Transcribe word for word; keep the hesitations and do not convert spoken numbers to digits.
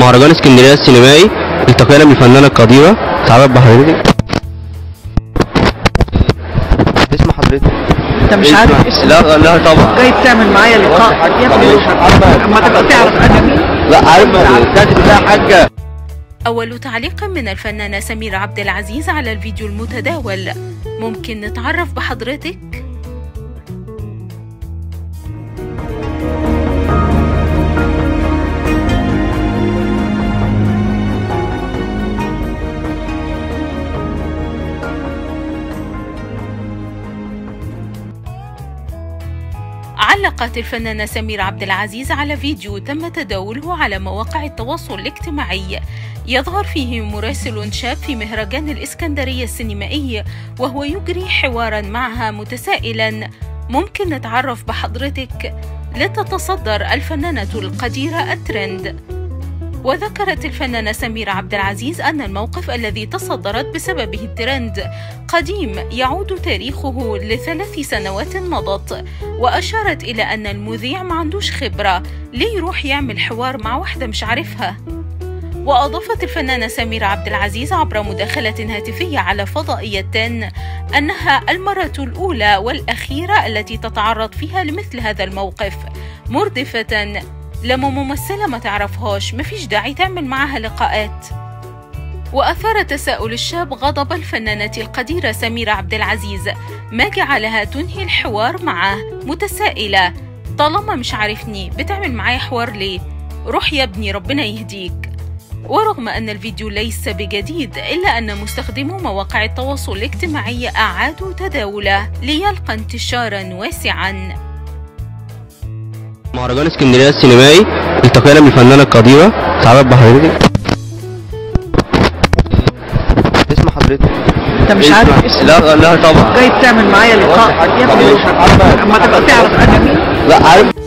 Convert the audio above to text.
مهرجان اسكندريه السينمائي التقينا بالفنانه القديره. تعرف بحضرتك اسم حضرتك؟ انت مش عارف اسمي؟ لا لا طبعا. جاي تعمل معايا لقاء يا ابني اما تبقى تعرف انا مين. لا عارف كاتب لها حاجه. أول تعليق من الفنانة سميرة عبد العزيز على الفيديو المتداول. ممكن نتعرف بحضرتك؟ علقت الفنانة سميرة عبد العزيز على فيديو تم تداوله على مواقع التواصل الاجتماعي يظهر فيه مراسل شاب في مهرجان الإسكندرية السينمائي وهو يجري حوارا معها متسائلا: ممكن نتعرف بحضرتك؟ لتتصدر الفنانة القديرة الترند. وذكرت الفنانة سميرة عبد العزيز أن الموقف الذي تصدرت بسببه الترند قديم يعود تاريخه لثلاث سنوات مضت، وأشارت إلى أن المذيع ما عندوش خبرة ليه يروح يعمل حوار مع واحدة مش عارفها. وأضافت الفنانة سميرة عبد العزيز عبر مداخلة هاتفية على فضائيتين أنها المرة الأولى والأخيرة التي تتعرض فيها لمثل هذا الموقف، مردفة: لما ممثلة ما تعرفهاش مفيش داعي تعمل معها لقاءات. وأثار تساؤل الشاب غضب الفنانة القديرة سميرة عبد العزيز ما جعلها تنهي الحوار معه متسائلة: طالما مش عارفني بتعمل معايا حوار ليه؟ روح يا ابني ربنا يهديك. ورغم أن الفيديو ليس بجديد إلا أن مستخدمو مواقع التواصل الاجتماعي أعادوا تداوله ليلقى انتشارا واسعا. مهرجان اسكندريه السينمائي التقينا بالفنانه القديره. تعرف بحضرتك اسم حضرتك؟ انت مش عارف اسمي؟ لا لا طبعا. جاي تعمل معايا لقاء يا ابني اما تبقى تعرف انا مين. لا عارف.